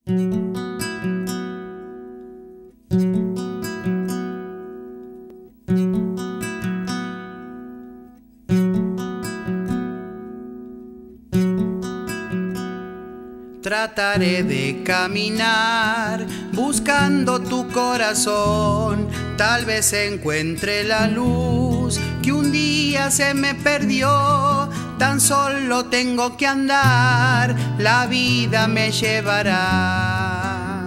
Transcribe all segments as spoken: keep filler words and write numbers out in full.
Trataré de caminar buscando tu corazón. Tal vez encuentre la luz que un día se me perdió. Tan solo tengo que andar, la vida me llevará.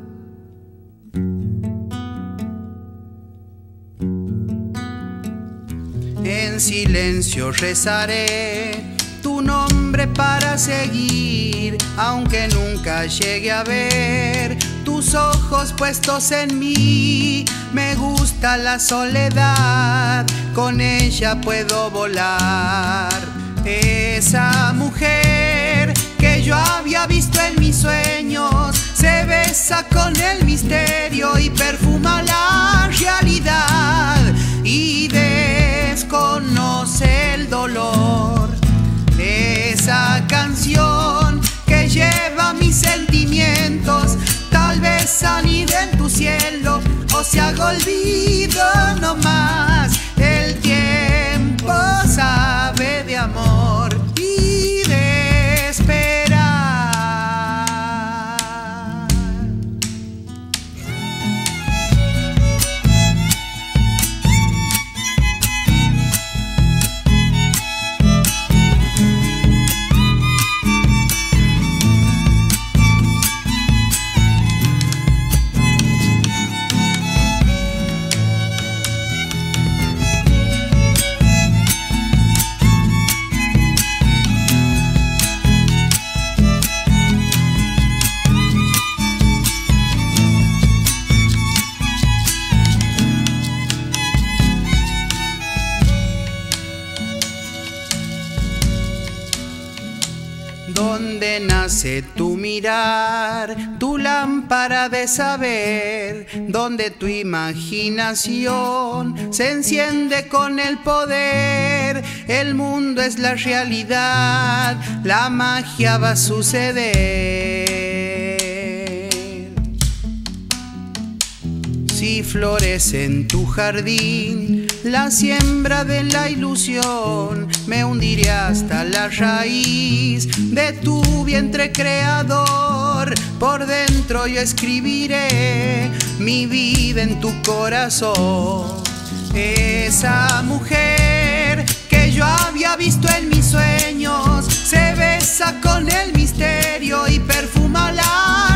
En silencio rezaré tu nombre para seguir, aunque nunca llegue a ver tus ojos puestos en mí. Me gusta la soledad, con ella puedo volar. Esa mujer que yo había visto en mis sueños se besa con el misterio y perfuma la realidad y desconoce el dolor. Esa canción que lleva mis sentimientos tal vez anide en tu cielo o se haga olvido no más. El tiempo sabe de amor y de esperar. Donde nace tu mirar, tu lámpara de saber, donde tu imaginación se enciende con el poder. El mundo es la realidad, la magia va a suceder. Si florece en tu jardín la siembra de la ilusión, me hundiré hasta la raíz de tu vientre creador. Por dentro yo escribiré mi vida en tu corazón. Esa mujer que yo había visto en mis sueños se besa con el misterio y perfuma la